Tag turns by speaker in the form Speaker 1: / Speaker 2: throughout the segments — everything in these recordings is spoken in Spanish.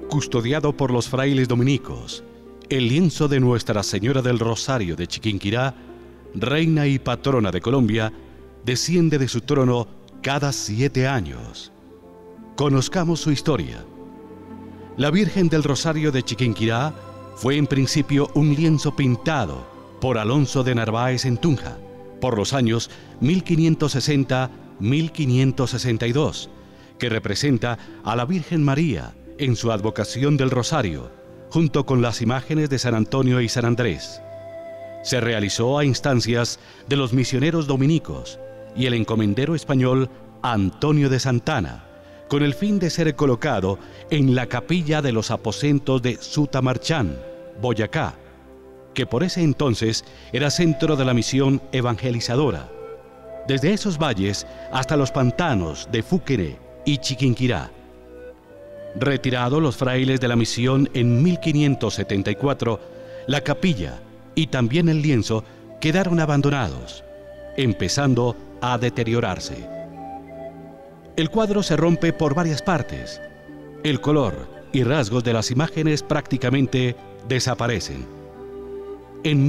Speaker 1: custodiado por los frailes dominicos, el lienzo de Nuestra Señora del Rosario de Chiquinquirá, reina y patrona de Colombia, desciende de su trono cada 7 años. Conozcamos su historia. La Virgen del Rosario de Chiquinquirá fue en principio un lienzo pintado por Alonso de Narváez en Tunja, por los años 1560-1562, que representa a la Virgen María en su advocación del Rosario, junto con las imágenes de San Antonio y San Andrés. Se realizó a instancias de los misioneros dominicos y el encomendero español Antonio de Santana, con el fin de ser colocado en la capilla de los aposentos de Sutamarchán, Boyacá, que por ese entonces era centro de la misión evangelizadora, desde esos valles hasta los pantanos de Fúquere y Chiquinquirá. Retirados los frailes de la misión en 1574, la capilla y también el lienzo quedaron abandonados, empezando a deteriorarse. El cuadro se rompe por varias partes. El color y rasgos de las imágenes prácticamente desaparecen. En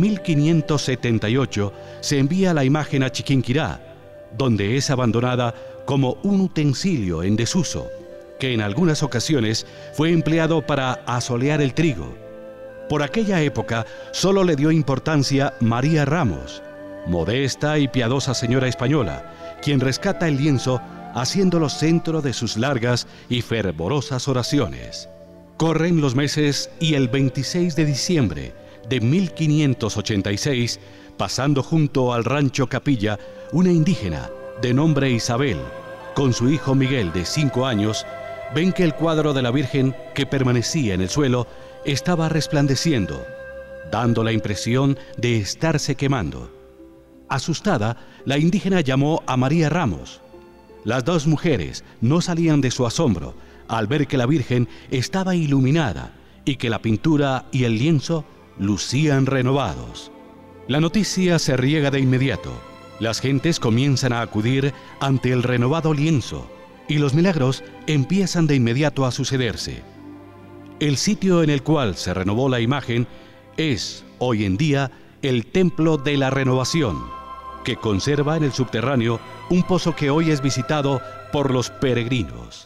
Speaker 1: 1578 se envía la imagen a Chiquinquirá, donde es abandonada como un utensilio en desuso, que en algunas ocasiones fue empleado para asolear el trigo. Por aquella época solo le dio importancia María Ramos, modesta y piadosa señora española, quien rescata el lienzo haciéndolo centro de sus largas y fervorosas oraciones. Corren los meses y el 26 de diciembre de 1586, pasando junto al rancho Capilla, una indígena de nombre Isabel, con su hijo Miguel de 5 años, ven que el cuadro de la Virgen que permanecía en el suelo estaba resplandeciendo, dando la impresión de estarse quemando. Asustada, la indígena llamó a María Ramos. Las dos mujeres no salían de su asombro al ver que la Virgen estaba iluminada y que la pintura y el lienzo lucían renovados. La noticia se riega de inmediato. Las gentes comienzan a acudir ante el renovado lienzo y los milagros empiezan de inmediato a sucederse. El sitio en el cual se renovó la imagen es, hoy en día, el Templo de la Renovación, que conserva en el subterráneo un pozo que hoy es visitado por los peregrinos.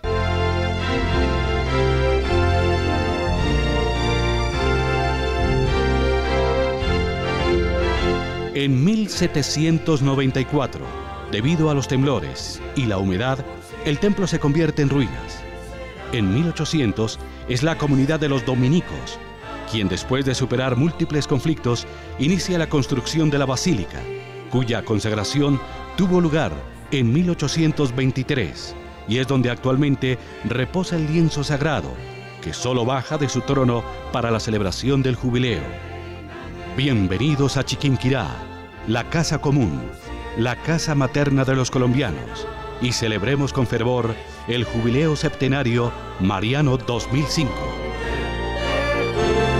Speaker 1: En 1794, debido a los temblores y la humedad, el templo se convierte en ruinas. En 1800 es la comunidad de los dominicos, quien después de superar múltiples conflictos, inicia la construcción de la basílica, cuya consagración tuvo lugar en 1823 y es donde actualmente reposa el lienzo sagrado, que solo baja de su trono para la celebración del jubileo. Bienvenidos a Chiquinquirá, la casa común, la casa materna de los colombianos, y celebremos con fervor el Jubileo Septenario Mariano 2005.